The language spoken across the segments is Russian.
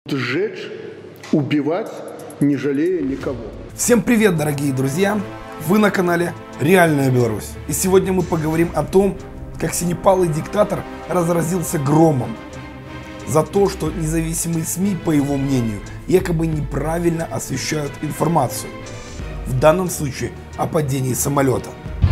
Сжечь, убивать, не жалея никого. Всем привет, дорогие друзья! Вы на канале Реальная Беларусь. И сегодня мы поговорим о том, как синепалый диктатор разразился громом за то, что независимые СМИ, по его мнению, якобы неправильно освещают информацию. В данном случае о падении самолета.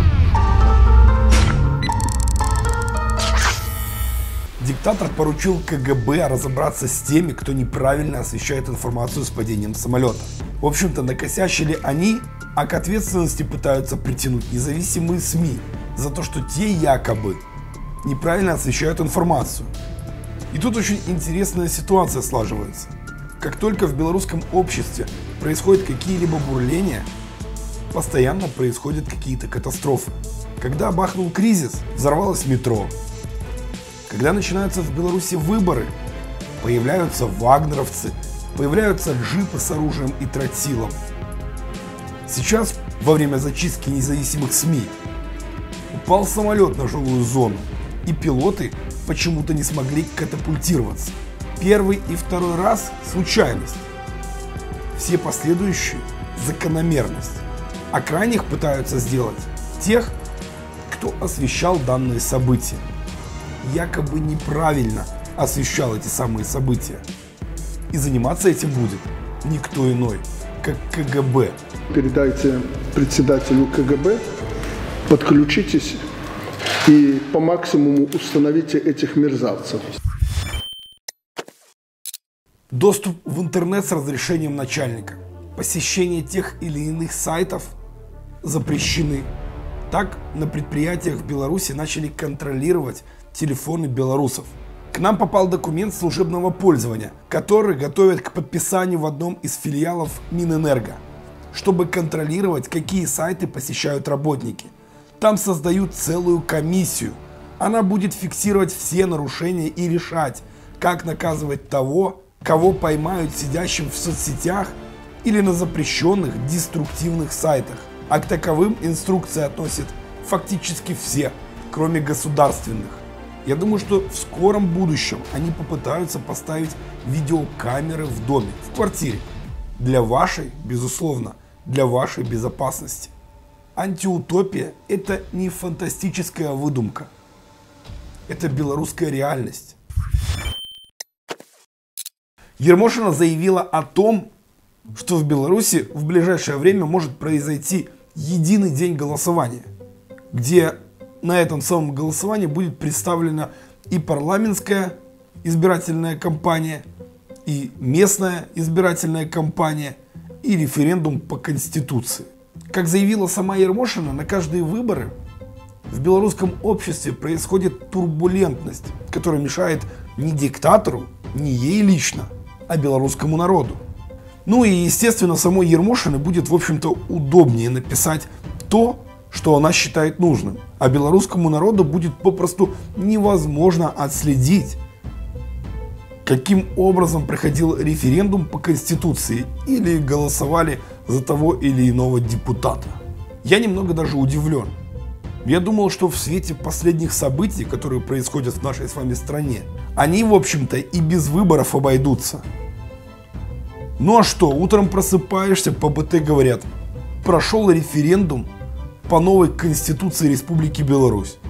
Диктатор поручил КГБ разобраться с теми, кто неправильно освещает информацию с падением самолета. В общем-то, накосячили они, а к ответственности пытаются притянуть независимые СМИ за то, что те якобы неправильно освещают информацию. И тут очень интересная ситуация слаживается. Как только в белорусском обществе происходят какие-либо бурления, постоянно происходят какие-то катастрофы. Когда бахнул кризис, взорвалось метро. Когда начинаются в Беларуси выборы, появляются вагнеровцы, появляются джипы с оружием и тротилом. Сейчас, во время зачистки независимых СМИ, упал самолет на жилую зону, и пилоты почему-то не смогли катапультироваться. Первый и второй раз – случайность, все последующие – закономерность. А крайних пытаются сделать тех, кто освещал данные события. Якобы неправильно освещал эти самые события. И заниматься этим будет никто иной, как КГБ. Передайте председателю КГБ, подключитесь и по максимуму установите этих мерзавцев. Доступ в интернет с разрешением начальника. Посещение тех или иных сайтов запрещены. Так, на предприятиях в Беларуси начали контролировать телефоны белорусов. К нам попал документ служебного пользования, который готовят к подписанию в одном из филиалов Минэнерго, чтобы контролировать, какие сайты посещают работники. Там создают целую комиссию. Она будет фиксировать все нарушения и решать, как наказывать того, кого поймают сидящим в соцсетях или на запрещенных деструктивных сайтах. А к таковым инструкции относят фактически все, кроме государственных. Я думаю, что в скором будущем они попытаются поставить видеокамеры в доме, в квартире. Для вашей, безусловно, для вашей безопасности. Антиутопия – это не фантастическая выдумка. Это белорусская реальность. Ермошина заявила о том, что в Беларуси в ближайшее время может произойти единый день голосования, где на этом самом голосовании будет представлена и парламентская избирательная кампания, и местная избирательная кампания, и референдум по Конституции. Как заявила сама Ермошина, на каждые выборы в белорусском обществе происходит турбулентность, которая мешает не диктатору, не ей лично, а белорусскому народу. Ну и, естественно, самой Ермошиной будет, в общем-то, удобнее написать то, что она считает нужным. А белорусскому народу будет попросту невозможно отследить, каким образом проходил референдум по Конституции или голосовали за того или иного депутата. Я немного даже удивлен. Я думал, что в свете последних событий, которые происходят в нашей с вами стране, они, в общем-то, и без выборов обойдутся. Ну а что, утром просыпаешься, по БТ говорят, прошел референдум по новой Конституции Республики Беларусь.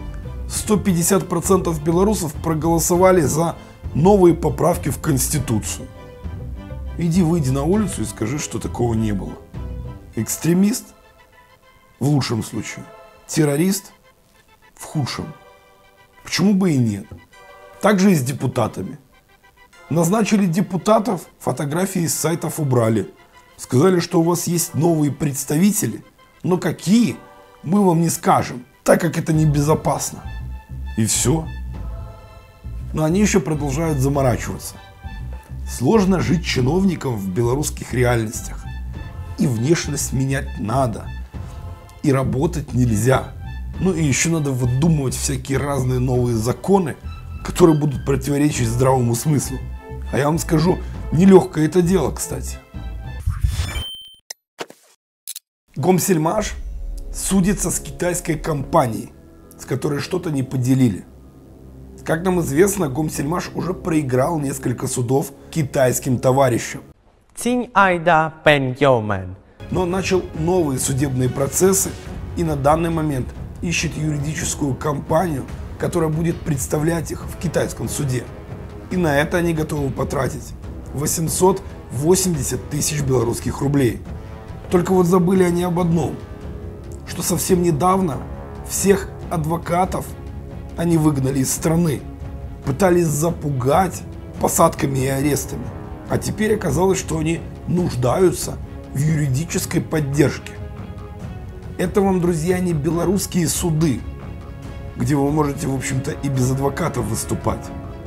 150% белорусов проголосовали за новые поправки в Конституцию. Иди, выйди на улицу и скажи, что такого не было. Экстремист? В лучшем случае. Террорист? В худшем. Почему бы и нет? Так же и с депутатами. Назначили депутатов, фотографии из сайтов убрали. Сказали, что у вас есть новые представители, но какие, мы вам не скажем, так как это небезопасно. И все. Но они еще продолжают заморачиваться. Сложно жить чиновникам в белорусских реальностях. И внешность менять надо. И работать нельзя. Ну и еще надо выдумывать всякие разные новые законы, которые будут противоречить здравому смыслу. А я вам скажу, нелегкое это дело, кстати. Гомсельмаш судится с китайской компанией, с которой что-то не поделили. Как нам известно, Гомсельмаш уже проиграл несколько судов китайским товарищам. Но начал новые судебные процессы и на данный момент ищет юридическую компанию, которая будет представлять их в китайском суде. И на это они готовы потратить 880 тысяч белорусских рублей. Только вот забыли они об одном, что совсем недавно всех адвокатов они выгнали из страны, пытались запугать посадками и арестами. А теперь оказалось, что они нуждаются в юридической поддержке. Это вам, друзья, не белорусские суды, где вы можете, в общем-то, и без адвокатов выступать.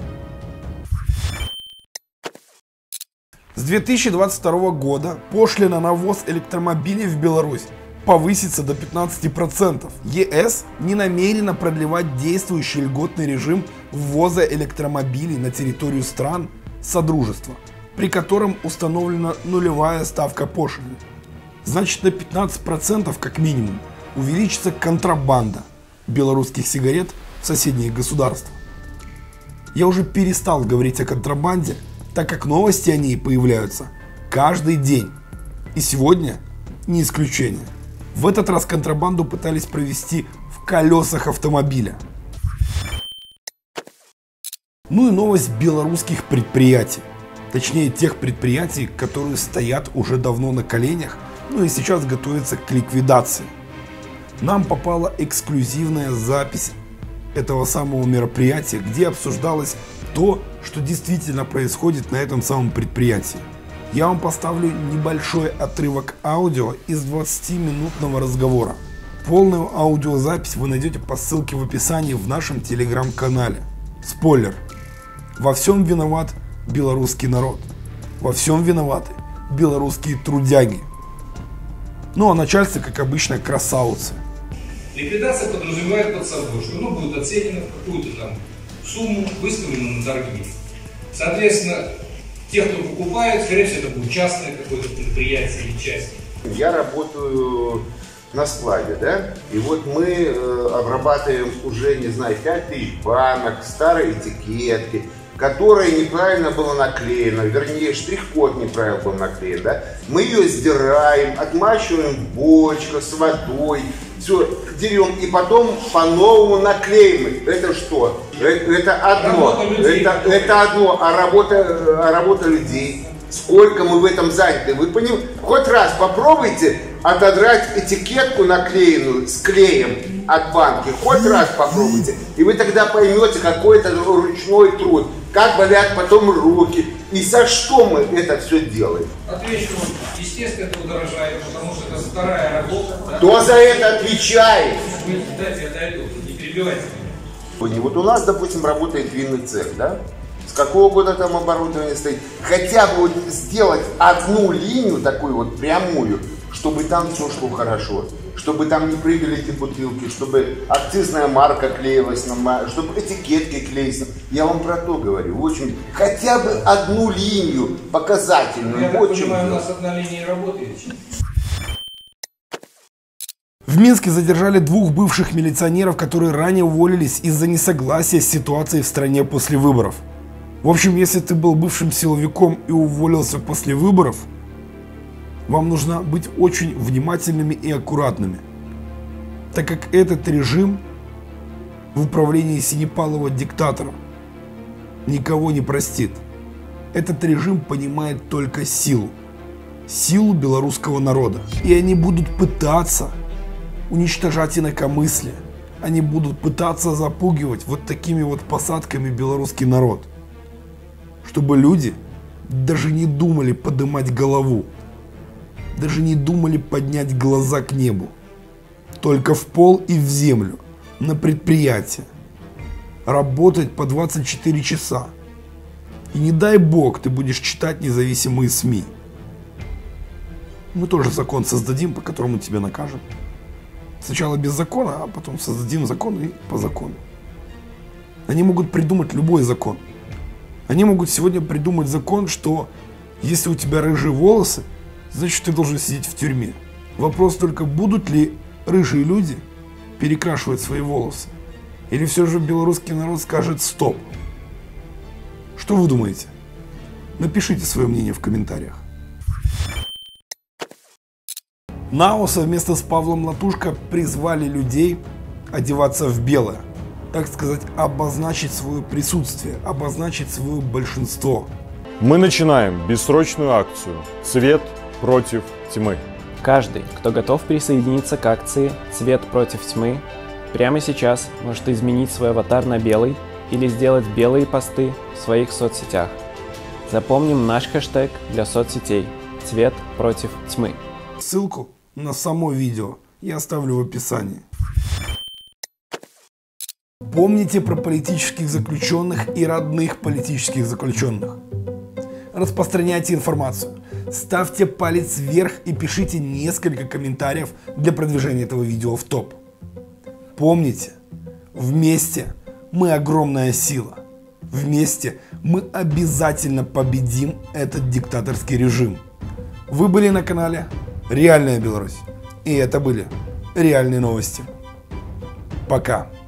С 2022 года пошлина на ввоз электромобилей в Беларусь повысится до 15%. ЕС не намерена продлевать действующий льготный режим ввоза электромобилей на территорию стран Содружества, при котором установлена нулевая ставка пошлины. Значит, на 15% как минимум увеличится контрабанда белорусских сигарет в соседние государства. Я уже перестал говорить о контрабанде, так как новости о ней появляются каждый день. И сегодня не исключение. В этот раз контрабанду пытались провести в колесах автомобиля. Ну и новость белорусских предприятий. Точнее, тех предприятий, которые стоят уже давно на коленях, ну и сейчас готовятся к ликвидации. Нам попала эксклюзивная запись этого самого мероприятия, где обсуждалось то, что действительно происходит на этом самом предприятии. Я вам поставлю небольшой отрывок аудио из 20-минутного разговора. Полную аудиозапись вы найдете по ссылке в описании в нашем телеграм-канале. Спойлер. Во всем виноват белорусский народ. Во всем виноваты белорусские трудяги. Ну а начальство, как обычно, красавцы. Ликвидация подразумевает под собой, что оно будет оценено в какую-то там сумму, выставлено на торги. Соответственно, те, кто покупает, скорее всего, это будет частное какое-то предприятие или часть. Я работаю на складе, да, и вот мы обрабатываем уже, не знаю, 5000 банок, старые этикетки, которые неправильно было наклеено, вернее, штрих-код неправильно был наклеен, да. Мы ее сдираем, отмачиваем в бочках с водой, все дерем и потом по-новому наклеим. Это что? Это одно. Это одно, а работа людей. Сколько мы в этом заняты. Вы понимаете? Хоть раз попробуйте отодрать этикетку наклеенную с клеем от банки. Хоть раз попробуйте. И вы тогда поймете, какой это ручной труд. Как болят потом руки. И за что мы это все делаем? Отвечу, естественно, это удорожает, потому что это вторая работа. Да? Кто за это отвечает? Дайте я дойду, не перебивайте меня. Вот у нас, допустим, работает винный цех, да? С какого года там оборудование стоит? Хотя бы вот сделать одну линию, такую вот прямую, чтобы там все шло хорошо. Чтобы там не прыгали эти бутылки, чтобы акцизная марка клеилась, чтобы этикетки клеились. Я вам про то говорю. В общем, хотя бы одну линию показательную. Я так понимаю, у нас одна линия работает. В Минске задержали двух бывших милиционеров, которые ранее уволились из-за несогласия с ситуацией в стране после выборов. В общем, если ты был бывшим силовиком и уволился после выборов, вам нужно быть очень внимательными и аккуратными, так как этот режим в управлении Синепалова диктатором никого не простит. Этот режим понимает только силу белорусского народа. И они будут пытаться уничтожать инакомыслие, они будут пытаться запугивать вот такими вот посадками белорусский народ, чтобы люди даже не думали поднимать голову. Даже не думали поднять глаза к небу. Только в пол и в землю, на предприятие. Работать по 24 часа. И не дай бог ты будешь читать независимые СМИ. Мы тоже закон создадим, по которому тебя накажем. Сначала без закона, а потом создадим закон и по закону. Они могут придумать любой закон. Они могут сегодня придумать закон, что если у тебя рыжие волосы, значит, ты должен сидеть в тюрьме. Вопрос только, будут ли рыжие люди перекрашивать свои волосы. Или все же белорусский народ скажет стоп? Что вы думаете? Напишите свое мнение в комментариях. НАО совместно с Павлом Латушко призвали людей одеваться в белое. Так сказать, обозначить свое присутствие, обозначить свое большинство. Мы начинаем бессрочную акцию «Цвет против тьмы». Каждый, кто готов присоединиться к акции «Цвет против тьмы», прямо сейчас может изменить свой аватар на белый или сделать белые посты в своих соцсетях. Запомним наш хэштег для соцсетей «Цвет против тьмы». Ссылку на само видео я оставлю в описании. Помните про политических заключенных и родных политических заключенных. Распространяйте информацию, ставьте палец вверх и пишите несколько комментариев для продвижения этого видео в топ. Помните, вместе мы огромная сила. Вместе мы обязательно победим этот диктаторский режим. Вы были на канале Реальная Беларусь. И это были реальные новости. Пока.